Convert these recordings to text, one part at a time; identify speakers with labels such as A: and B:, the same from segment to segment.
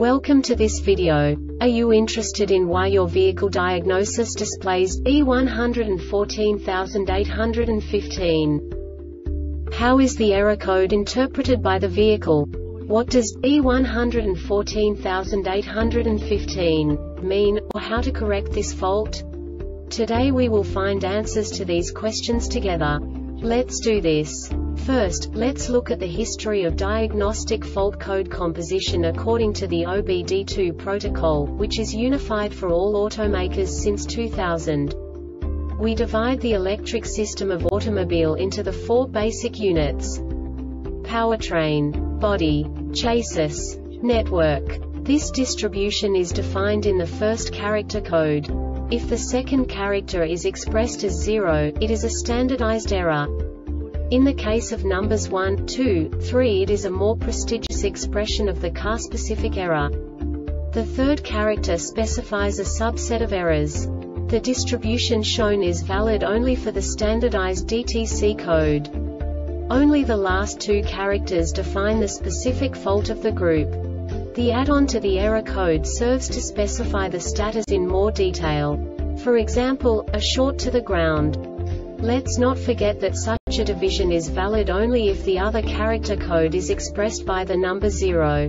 A: Welcome to this video. Are you interested in why your vehicle diagnosis displays E114815? How is the error code interpreted by the vehicle? What does E114815 mean, or how to correct this fault? Today we will find answers to these questions together. Let's do this. First, let's look at the history of diagnostic fault code composition according to the OBD2 protocol, which is unified for all automakers since 2000. We divide the electric system of automobile into the four basic units: powertrain, body, chassis, network. This distribution is defined in the first character code. If the second character is expressed as 0, it is a standardized error. In the case of numbers 1, 2, 3, it is a more prestigious expression of the car-specific error. The third character specifies a subset of errors. The distribution shown is valid only for the standardized DTC code. Only the last two characters define the specific fault of the group. The add-on to the error code serves to specify the status in more detail. For example, a short to the ground. Let's not forget that such a division is valid only if the other character code is expressed by the number 0.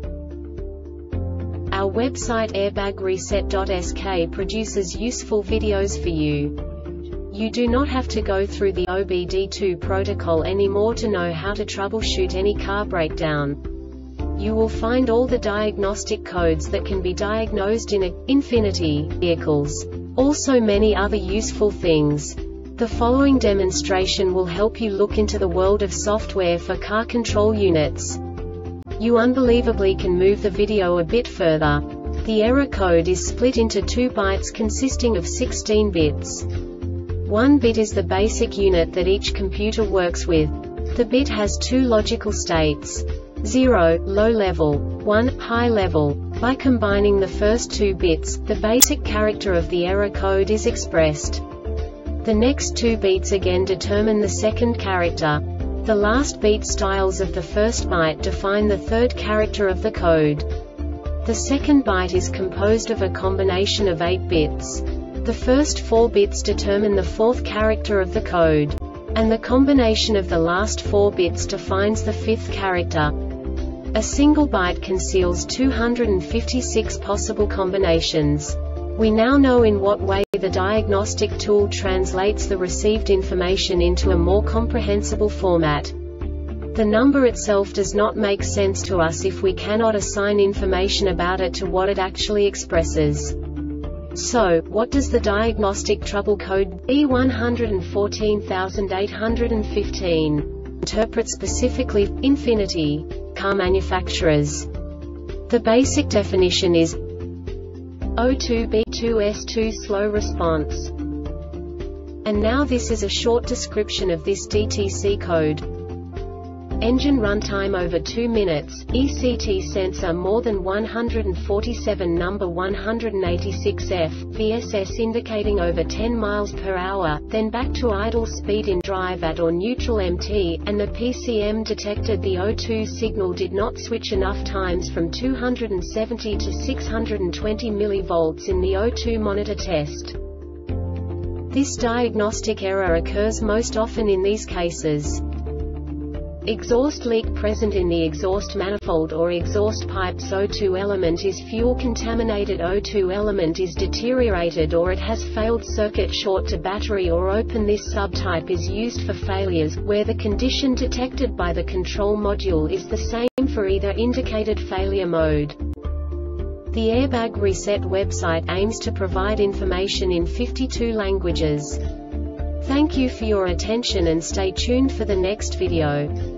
A: Our website airbagreset.sk produces useful videos for you. You do not have to go through the OBD2 protocol anymore to know how to troubleshoot any car breakdown. You will find all the diagnostic codes that can be diagnosed in Infinity vehicles. Also many other useful things. The following demonstration will help you look into the world of software for car control units. You unbelievably can move the video a bit further. The error code is split into 2 bytes consisting of 16 bits. 1 bit is the basic unit that each computer works with. The bit has 2 logical states: 0, low level, 1, high level. By combining the first 2 bits, the basic character of the error code is expressed. The next 2 beats again determine the second character. The last beat styles of the first byte define the third character of the code. The second byte is composed of a combination of 8 bits. The first 4 bits determine the fourth character of the code. And the combination of the last 4 bits defines the fifth character. A single byte conceals 256 possible combinations. We now know in what way the diagnostic tool translates the received information into a more comprehensible format. The number itself does not make sense to us if we cannot assign information about it to what it actually expresses. So, what does the diagnostic trouble code E114815 interpret specifically for Infinity car manufacturers? The basic definition is O2B2S2 slow response. And now this is a short description of this DTC code. Engine runtime over 2 minutes, ECT sensor more than 147, number 186F, VSS indicating over 10 miles per hour, then back to idle speed in drive at or neutral MT, and the PCM detected the O2 signal did not switch enough times from 270 to 620 mV in the O2 monitor test. This diagnostic error occurs most often in these cases: exhaust leak present in the exhaust manifold or exhaust pipes, O2 element is fuel contaminated, O2 element is deteriorated, or it has failed circuit short to battery or open. This subtype is used for failures where the condition detected by the control module is the same for either indicated failure mode. The Airbag Reset website aims to provide information in 52 languages. Thank you for your attention and stay tuned for the next video.